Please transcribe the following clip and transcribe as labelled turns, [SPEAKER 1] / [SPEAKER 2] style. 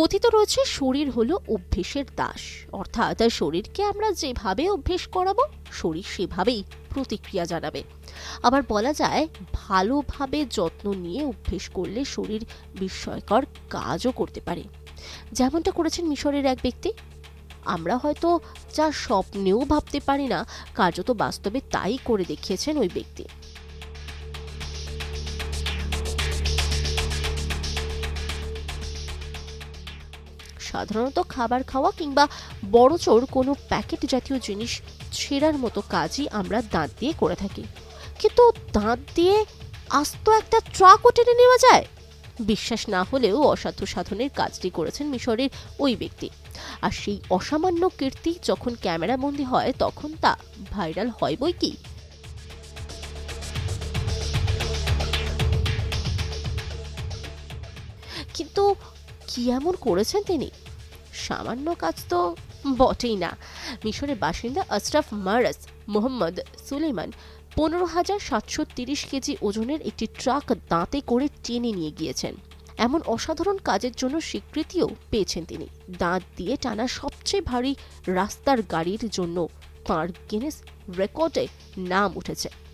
[SPEAKER 1] কথিত রয়েছে শরীর হলো অভ্যেসের দাস, অর্থাৎ শরীরকে আমরা যেভাবে অভ্যেস করাবো শরীর সেভাবেই প্রতিক্রিয়া জানাবে। আবার বলা যায় ভালোভাবে যত্ন নিয়ে অভ্যেস করলে শরীর বিস্ময়কর কাজও করতে পারে, যেমনটা করেছেন মিশরের এক ব্যক্তি। আমরা হয়তো যা স্বপ্নেও ভাবতে পারি না, কার্যত বাস্তবে তাই করে দেখিয়েছেন ওই ব্যক্তি। সাধারণত খাবার খাওয়া কিংবা বড়জোর কোনো প্যাকেট জাতীয় জিনিস ছেঁড়ার মতো কাজই আমরা দাঁত দিয়ে করে থাকি, কিন্তু দাঁত দিয়ে আস্ত একটা ট্রাকও টেনে নেওয়া যায়? বিশ্বাস না হলেও অসাধ্য সাধনের কাজটি করেছেন মিশরের ওই ব্যক্তি। আর সেই অসামান্য কীর্তি যখন ক্যামেরা বন্দী হয় তখন তা ভাইরাল হয় বই কি। কিন্তু কি এমন করেছেন তিনি? সামান্য কাজ তো বটেই না। মিশরের বাসিন্দা Ashraf Maras Mohammed Suleiman 15,730 KG ওজনের একটি ট্রাক দাঁতে করে টেনে নিয়ে গিয়েছেন। এমন অসাধারণ কাজের জন্য স্বীকৃতিও পেয়েছেন তিনি। দাঁত দিয়ে টানা সবচেয়ে ভারী রাস্তার গাড়ির জন্য তাঁর গিনেস রেকর্ডে নাম উঠেছে।